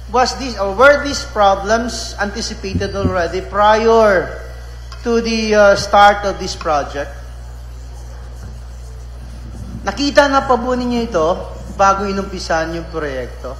Was this or were these problems anticipated already prior to the start of this project? Nakita na pa po ninyo ito bago inumpisan yung proyekto?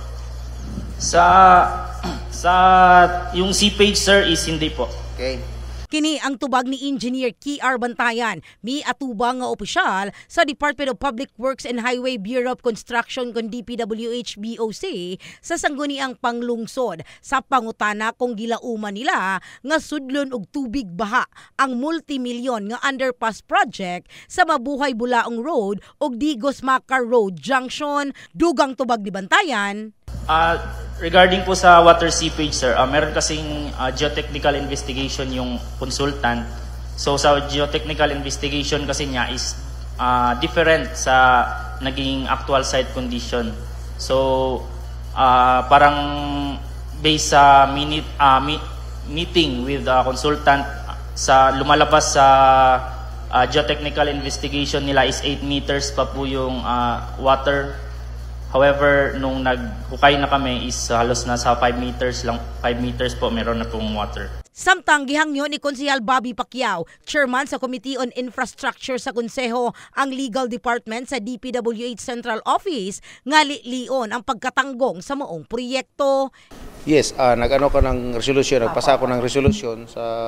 Yung C-page, sir, is hindi po. Okay. Kini ang tubag ni Engineer Kiar Bantayan, mi atubang nga opisyal sa Department of Public Works and Highway Bureau of Construction kon DPWH BOC sa sangguniang panglungsod sa pangutana kung gilauman nila nga sudlon og tubig baha ang multimilyon nga underpass project sa Mabuhay Bulaong Road ug Digos Macar Road Junction. Dugang tubag ni Bantayan. Regarding po sa water seepage, sir, meron kasing geotechnical investigation yung consultant. So sa geotechnical investigation kasi niya is different sa naging actual site condition. So parang based sa meeting with the consultant, sa lumalabas sa geotechnical investigation nila is 8 meters pa po yung water. However, nung naghukay na kami is halos nasa 5 meters lang, 5 meters po meron na pong water. Samtang gihangyo ni Konsehal Bobby Pacquiao, chairman sa Committee on Infrastructure sa Konseho, ang Legal Department sa DPWH Central Office, nga lion ang pagkatanggong sa maong proyekto. Yes, nag-ano ka ng resolution, nagpasa ako ng resolution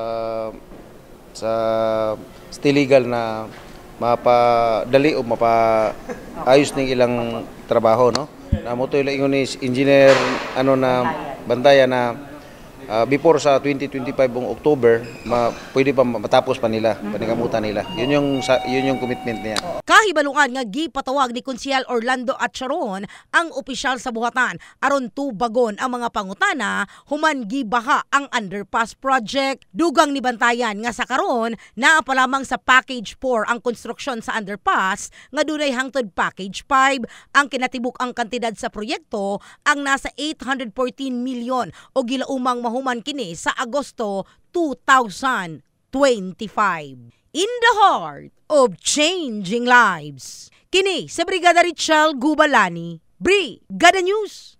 sa legal na mapadali o mapaayos ng ilang trabaho, no? Na mo to ingon ni engineer Bantayan na before sa 2025 October, pwede pa matapos pa nila, panigamutan nila. Yun yung commitment niya. Kahibalungan nga gipatawag ni Konsehal Orlando Atcharon ang opisyal sa buhatan aron tubagon ang mga pangutana human gibaha ang underpass project. Dugang ni Bantayan nga sa karon naa pa lamang sa package 4 ang konstruksyon sa underpass nga dunay hangtod package 5. Ang kinatibuk ang kantidad sa proyekto ang nasa 814 milyon o gilaumang mahuman kini sa Agosto 2025. In the heart of changing lives. Kini sa Brigada Richelle Gubalani, Brigada News.